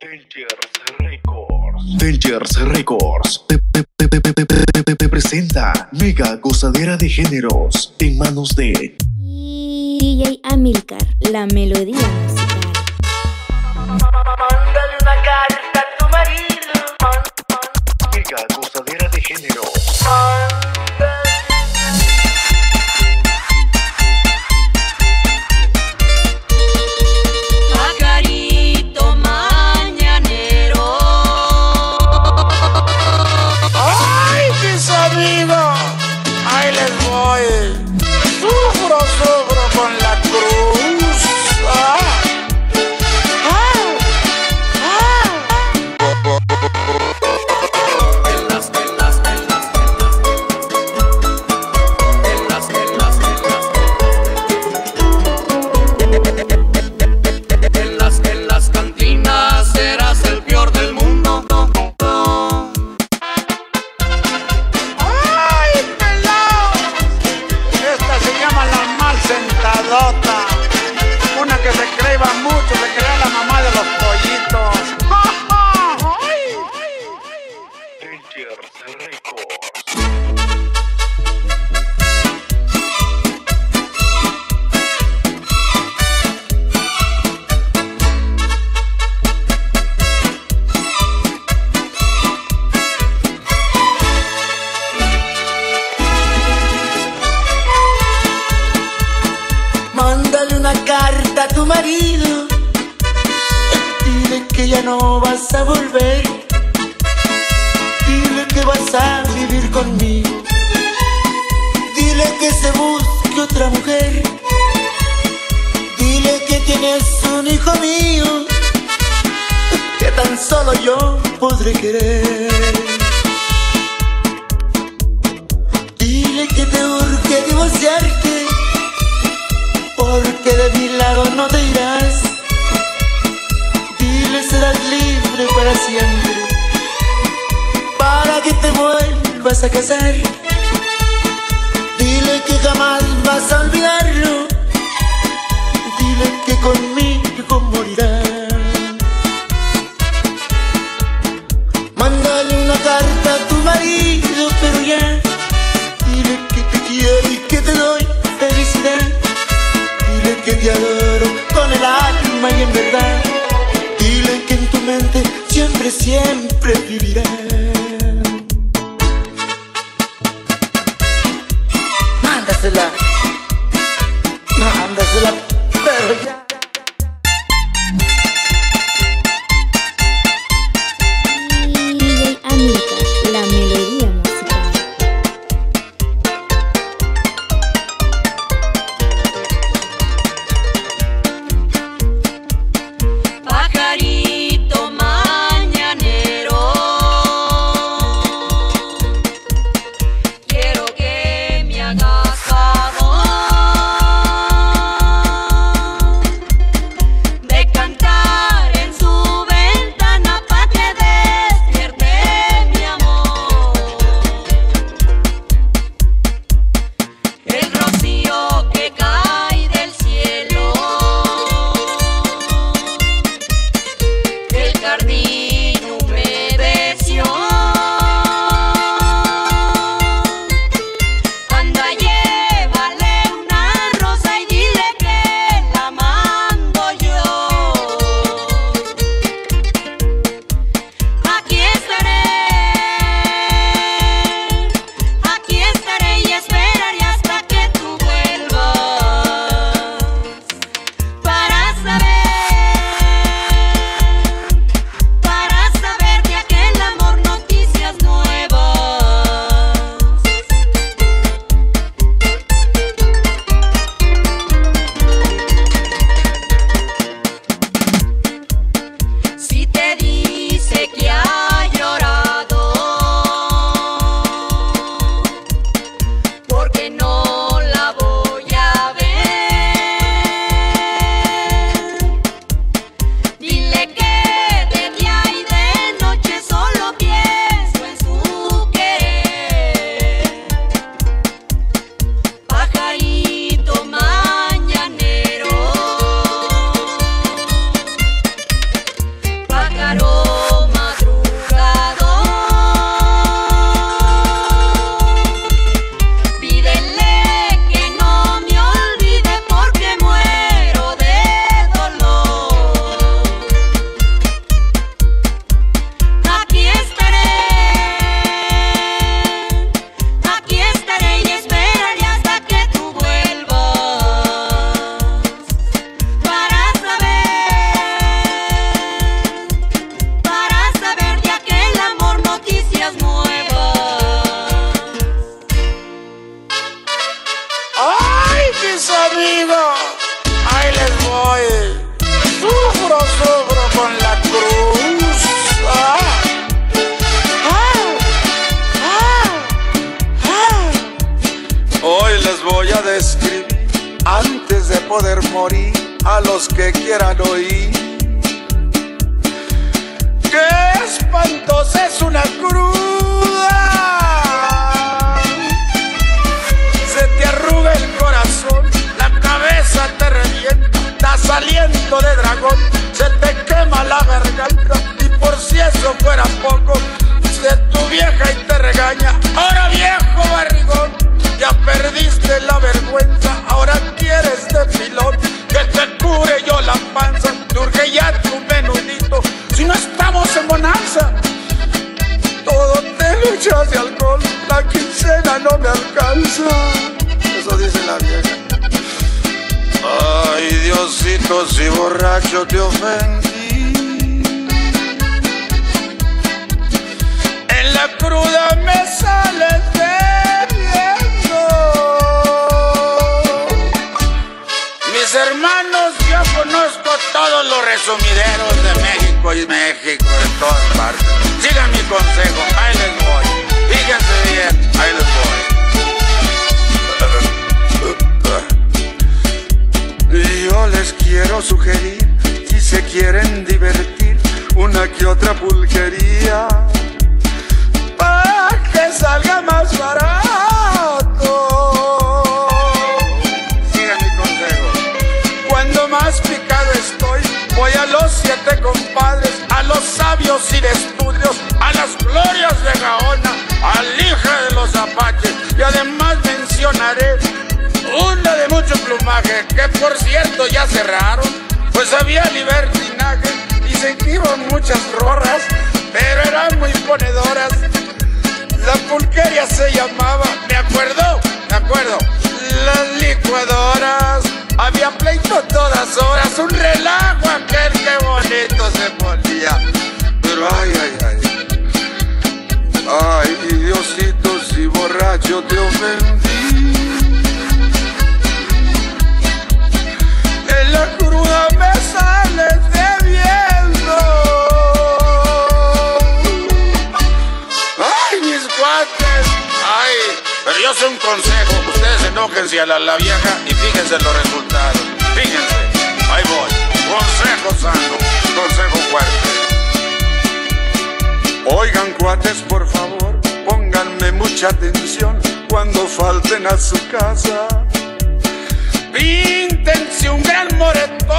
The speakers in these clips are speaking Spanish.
Dangers Records te presenta Mega Gozadera de Géneros en manos de DJ Amilcar, la melodía musical. Mándale una carta a tu marido. Mega Gozadera de Géneros. Pajarito mañanero. ¡Ay, mis amigos! ¡Ahí les voy! Sufro con la cruz. En las cantinas serás el peor del mundo. ¡Ay, pelao! Esta se llama la mal sentadota. Una que se creva mucho, se crea la mamá de los pollitos. Dangers Records. Mándale una carta a tu marido. Dile que ya no vas a volver. Dile que vas a vivir conmigo. Dile que se busque otra mujer. Dile que tienes un hijo mío que tan solo yo podré querer. Dile que te urge divorciarte, porque de mi lado no te irás. Dile serás libre para siempre, para que te vuelvas a casar. Dile que jamás vas a olvidarlo. Dile que conmigo morirás. Mándale una carta a tu marido, pero ya. Dile que te quiero y que te doy felicidad. Dile que te adoro con el alma y en verdad. Dile que en tu mente siempre, siempre vivirá. Mándasela, mándasela, pero ya. DJ Amilcar, la melodía musical. Pajarito mañanero. Quiero que me hagas favor de cantar en su ventana pa' que despierte mi amor. El rocío que cae del cielo, el jardín humedeció. Anda, llévale una rosa y dile que la mando yo. Aquí estaré y esperaré hasta que tú vuelvas para morir a los que quieran oír. ¡Qué espantosa es una cruda! Se te arruga el corazón, la cabeza te revienta, das aliento de dragón, se te quema la garganta. Y por si eso fuera poco, de tu vieja y te regaña. Ahora viejo barrigón, ya perdiste la vergüenza, ahora quieres de pilón que te cure yo la panza. Te urge ya tu menudito, si no estamos en bonanza. Todo te lo echas de alcohol, la quincena no me alcanza. Eso dice la vieja. Ay, Diosito, si borracho te ofendí. En la cruda me sales bebiendo. Mis hermanos, yo conozco todos los resumideros de México y México, de todas partes. Sigan mi consejo, ahí les voy. Fíjense bien, ahí les voy. Y yo les quiero sugerir, si se quieren divertir, una que otra pulquería, para que salga más barato. Sigan mi consejo. Cuando más picado estoy, voy a los 7 compadres, a los sabios sin estudios, a las glorias de Gaona, al hija de los apaches. Y además mencionaré una de mucho plumaje, que por cierto ya cerraron, pues había libertinaje. Dicen que iban muchas rorras, pero eran muy ponedoras. La pulquería se llamaba, me acuerdo, las licuadoras. Había pleito todas horas, un relajo aquel, que bonito se ponía. Pero ay, Diosito, si borracho te ofendí. En la cruda me sales debiendo. Ay, mis cuates, ay, pero yo sé un consejo. Ustedes enójense a la vieja y fíjense los resultados. Fíjense, ahí voy. Consejo sano, consejo fuerte. Oigan, cuates, por favor, pónganme mucha atención cuando falten a su casa. Píntense un gran moretón,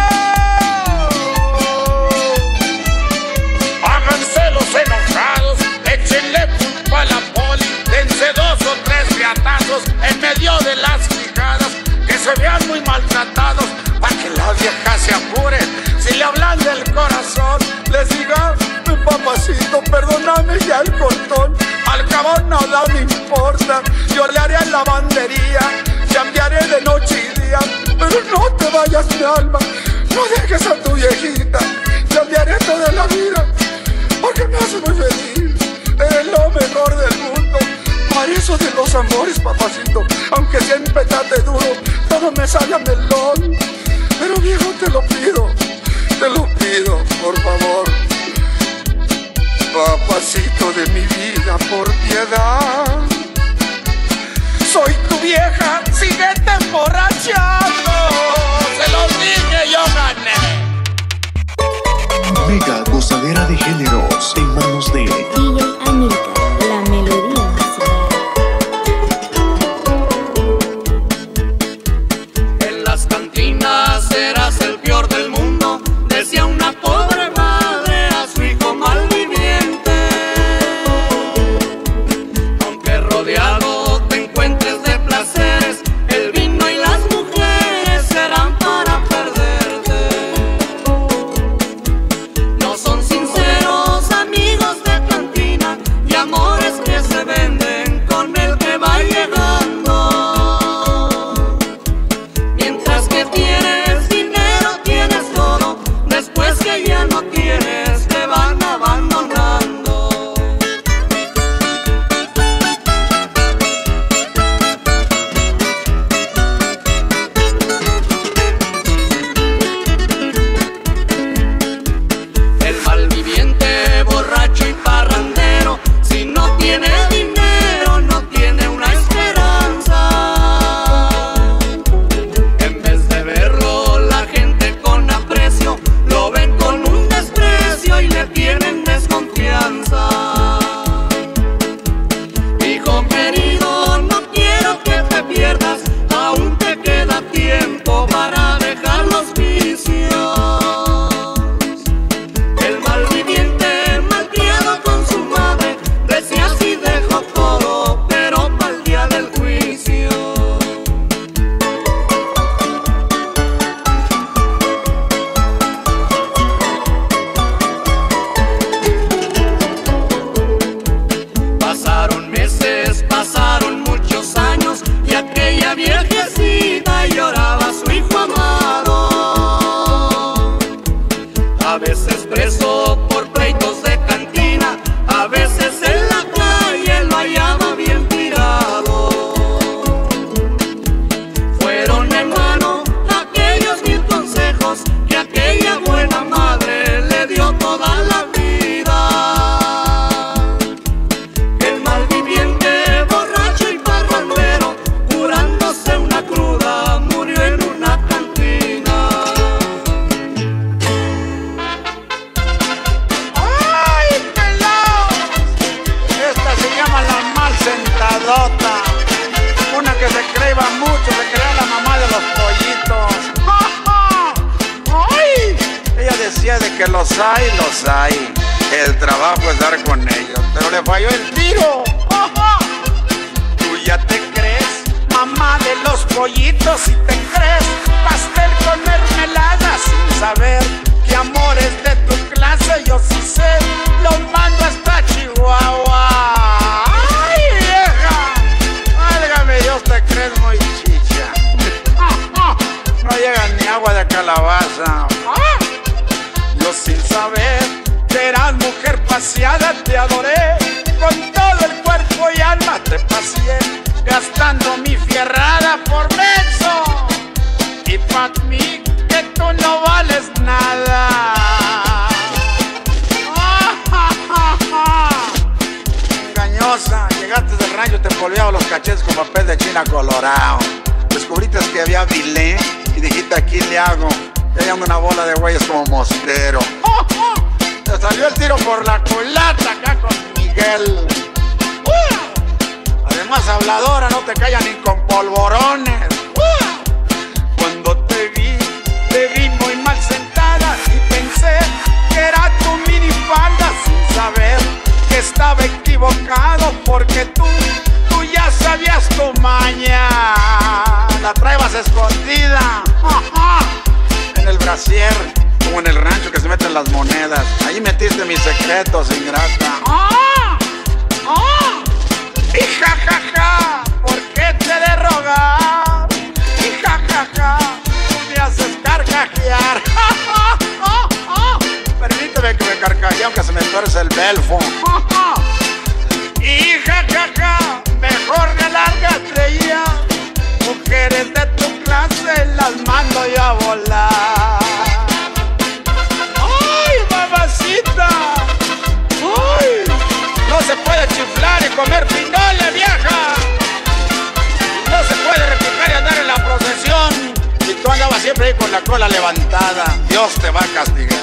háganse los enojados, échenle culpa a la poli, dense 2 o 3 riatazos en medio de las quijadas, que se vean muy maltratados, para que la vieja se apure. Si le hablan del corazón, les diga: mi papacito, perdóname ya el cortón, al cabo nada me importa, yo le haré lavandería, cambiaré de noche y día, pero no te vayas, mi alma, no dejes a tu viejita, cambiaré toda la vida, porque me hace muy feliz, eres lo mejor del mundo. Para eso de los amores, papacito, aunque siempre trate duro, todo me sale a melón. Pero viejo, te lo pido, por favor, papacito de mi vida, por piedad. Soy tu vieja, síguete emborrachando. Se los dije, yo gané. Mega gozadera de géneros en manos de DJ Amílcar, la melodía musical. En las cantinas eras el peor del mundo, decía una pobre madre a su hijo malviviente. Aunque rodeado te encuentres de placeres, el vino y las mujeres serán para perderte. No son sinceros amigos de cantina. tienen desconfianza. Hijo querido, no quiero que te pierdas, aún te queda tiempo para dejar los vicios. El malviviente, malcriado con su madre, decía así dejó todo, pero pa'l día del juicio. Pasaron meses, pasaron muchos años, y aquella viejecita lloraba a su hijo amado. A veces preso por pleitos de cantina, a veces en la calle lo hallaba bien tirado. Fueron en vano aquellos 1000 consejos que aquella buena madre le dio toda la vida. El malviviente, borracho y parrandero, curándose una cruda, murió en una cantina. ¡Ay, pelao! Esta se llama la mal sentadota. Una que se creía mucho, se creía la mamá de los pollitos. ¡Ay! Ella decía de que los hay. El trabajo es dar con ellos, pero le falló el tiro. ¿Tú ya te crees mamá de los pollitos y te crees pastel con mermelada sin saber que amor es de tu clase? Yo sí sé, lo mando hasta Chihuahua. ¡Ay, vieja! Válgame Dios, te crees muy chicha. No llega ni agua de calabaza. Yo sin saber que eras mujer paseada te adoré, con todo el cuerpo y alma te paseé, gastando mi fierrada por menso. Y pa' mí que tú no vales nada. Engañosa, llegaste del rancho y te polveaba los cachetes con papel de China colorado. Descubriste que había bilé y dijiste aquí le hago. Y hay una bola de güeyes como mosquero. Te salió el tiro por la culata acá con Miguel. Además habladora, no te callan ni con polvorones. Cuando te vi muy mal sentada y pensé que era tu minifalda, sin saber que estaba equivocado, porque tú ya sabías tu maña. La traebas escondida en el brasier, como en el rancho que se meten las monedas. Ahí metiste mis secretos, ingrata. Y jajaja, ¿por qué te de rogar? Y jajaja, me haces carcajear. Permíteme que me carcajee aunque se me tuerce el belfo. Y jajaja, mejor me lárgate ya. Mujeres de tu clase las mando yo a volar. ¡Ay, mamacita! ¡Ay! No se puede chiflar y comer pinole, vieja. No se puede repicar y andar en la procesión. Y tú andabas siempre ahí con la cola levantada. Dios te va a castigar.